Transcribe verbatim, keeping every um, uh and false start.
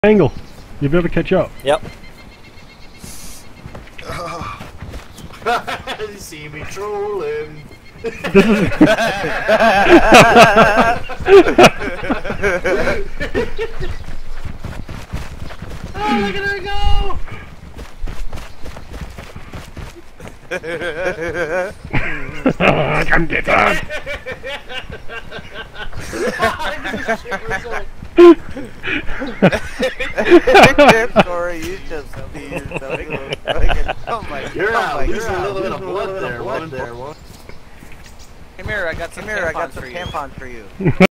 Angle. You'll be able to catch up. Yep. You see me trolling. This is. Oh, look at her go! Come get on. Corey, you just see yourself. Oh my god. You're out. Oh Losing a little bit of blood there. One there. One. Come here, I got some tampons for you.